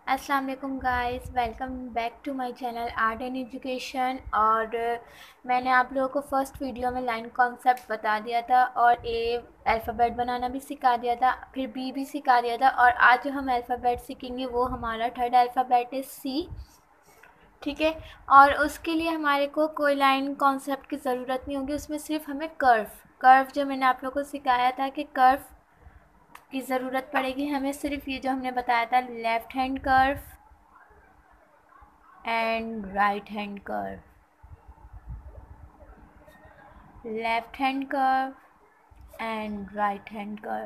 अस्सलाम वालेकुम guys, welcome back to my channel art and education. और मैंने आप लोगों को फर्स्ट वीडियो में लाइन कॉन्सेप्ट बता दिया था और ए अल्फ़ाबेट बनाना भी सिखा दिया था, फिर बी भी सिखा दिया था। और आज जो हम अल्फ़ाबेट सीखेंगे वो हमारा थर्ड अल्फ़ाबेट है सी। ठीक है। और उसके लिए हमारे को कोई लाइन कॉन्सेप्ट की ज़रूरत नहीं होगी, उसमें सिर्फ हमें कर्व कर्व जो मैंने आप लोगों को सिखाया था कि कर्व की ज़रूरत पड़ेगी हमें। सिर्फ ये जो हमने बताया था, left hand curve and right hand curve, left hand curve and right hand curve।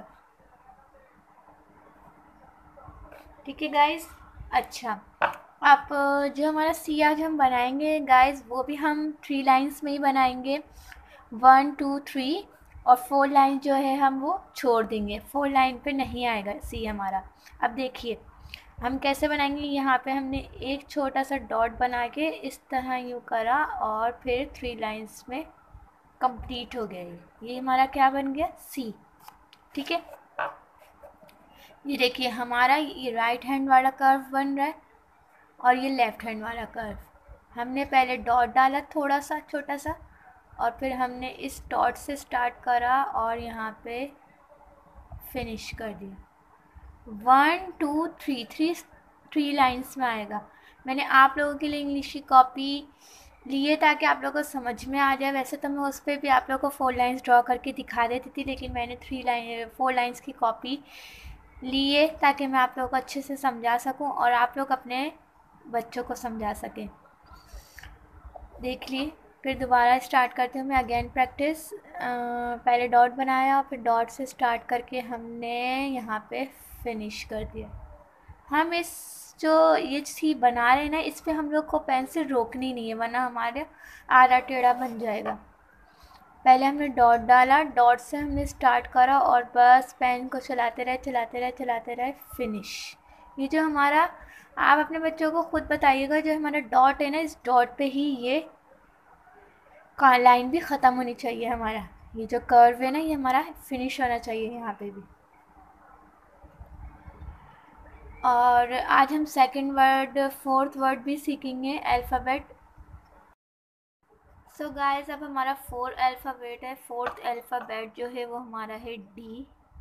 ठीक है गाइस। अच्छा, आप जो हमारा सी आज हम बनाएंगे गाइस, वो भी हम 3 लाइन्स में ही बनाएंगे, 1 2 3। और 4 लाइन जो है हम वो छोड़ देंगे, 4 लाइन पे नहीं आएगा सी हमारा। अब देखिए हम कैसे बनाएंगे। यहाँ पे हमने एक छोटा सा डॉट बना के इस तरह यूँ करा और फिर 3 लाइन्स में कंप्लीट हो गया। ये हमारा क्या बन गया, सी। ठीक है। ये देखिए हमारा ये राइट हैंड वाला कर्व बन रहा है और ये लेफ्ट हैंड वाला कर्व। हमने पहले डॉट डाला थोड़ा सा छोटा सा, और फिर हमने इस डॉट से स्टार्ट करा और यहाँ पे फिनिश कर दिया। 1 2 3 थ्री लाइन्स में आएगा। मैंने आप लोगों के लिए इंग्लिश की कॉपी लिए ताकि आप लोगों को समझ में आ जाए। वैसे तो मैं उस पर भी आप लोगों को 4 लाइन्स ड्रॉ करके दिखा देती थी, लेकिन मैंने 4 लाइन्स की कॉपी लिए ताकि मैं आप लोगों को अच्छे से समझा सकूं और आप लोग अपने बच्चों को समझा सकें। देख लिए, फिर दोबारा स्टार्ट करते हूँ मैं, अगेन प्रैक्टिस। पहले डॉट बनाया, फिर डॉट से स्टार्ट करके हमने यहाँ पे फिनिश कर दिया। हम इस जो ये सी बना रहे हैं ना, इस पे हम लोग को पेंसिल रोकनी नहीं है, वरना हमारे आधा टेढ़ा बन जाएगा। पहले हमने डॉट डाला, डॉट से हमने स्टार्ट करा और बस पेन को चलाते रहे चलाते रहे चलाते रहे, फिनिश। ये जो हमारा, आप अपने बच्चों को खुद बताइएगा, जो हमारा डॉट है ना, इस डॉट पे ही ये लाइन भी ख़त्म होनी चाहिए हमारा। ये जो कर्व है ना, ये हमारा फिनिश होना चाहिए यहाँ पे भी। और आज हम सेकंड वर्ड फोर्थ वर्ड भी सीखेंगे अल्फ़ाबेट। सो गाइस, अब हमारा 4 अल्फ़ाबेट है। फोर्थ अल्फ़ाबेट जो है वो हमारा है डी।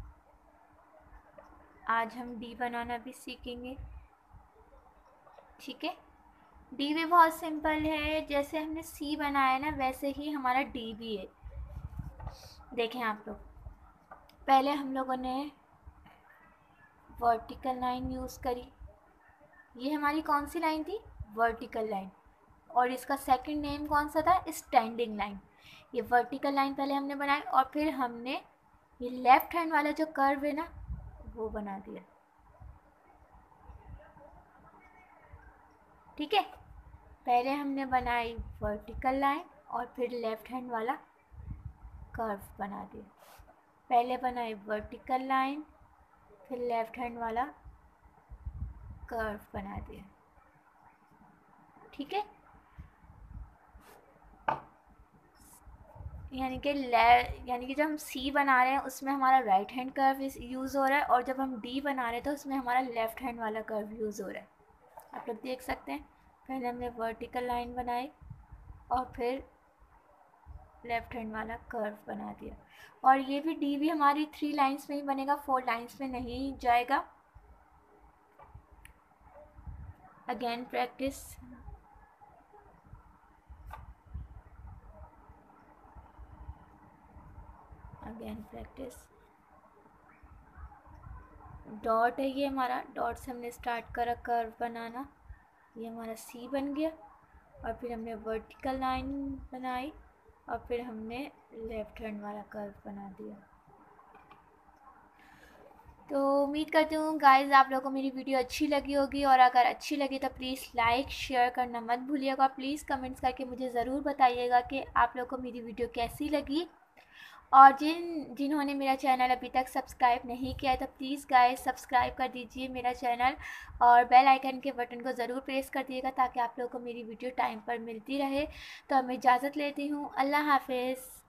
आज हम डी बनाना भी सीखेंगे। ठीक है। डी भी बहुत सिंपल है, जैसे हमने सी बनाया ना वैसे ही हमारा डी भी है। देखें आप लोग, पहले हम लोगों ने वर्टिकल लाइन यूज़ करी। ये हमारी कौन सी लाइन थी, वर्टिकल लाइन। और इसका सेकंड नेम कौन सा था, स्टैंडिंग लाइन। ये वर्टिकल लाइन पहले हमने बनाई और फिर हमने ये लेफ्ट हैंड वाला जो कर्व है ना, वो बना दिया। ठीक है। पहले हमने बनाई वर्टिकल लाइन और फिर लेफ्ट हैंड वाला कर्व बना दिया। पहले बनाई वर्टिकल लाइन, फिर लेफ्ट हैंड वाला कर्व बना दिया। ठीक है। यानी कि जब हम सी बना रहे हैं उसमें हमारा राइट हैंड कर्व यूज़ हो रहा है, और जब हम डी बना रहे हैं तो उसमें हमारा लेफ्ट हैंड वाला कर्व यूज़ हो रहा है। आप लोग देख सकते हैं, पहले हमने वर्टिकल लाइन बनाई और फिर लेफ्ट हैंड वाला कर्व बना दिया। और ये भी डी भी हमारी 3 लाइन्स में ही बनेगा, 4 लाइन्स में नहीं जाएगा। Again practice. Again practice. Dot है ये हमारा, डॉट से हमने स्टार्ट करा कर्व बनाना, ये हमारा सी बन गया। और फिर हमने वर्टिकल लाइन बनाई और फिर हमने लेफ्ट हैंड वाला कर्व बना दिया। तो उम्मीद करती हूँ गाइज़ आप लोगों को मेरी वीडियो अच्छी लगी होगी, और अगर अच्छी लगी तो प्लीज़ लाइक शेयर करना मत भूलिएगा। प्लीज़ कमेंट्स करके मुझे ज़रूर बताइएगा कि आप लोगों को मेरी वीडियो कैसी लगी। और जिन्होंने मेरा चैनल अभी तक सब्सक्राइब नहीं किया है तो प्लीज़ गाइस सब्सक्राइब कर दीजिए मेरा चैनल, और बेल आइकन के बटन को ज़रूर प्रेस कर दिएगा ताकि आप लोगों को मेरी वीडियो टाइम पर मिलती रहे। तो अब मैं इजाज़त लेती हूँ। अल्लाह हाफ़िज़।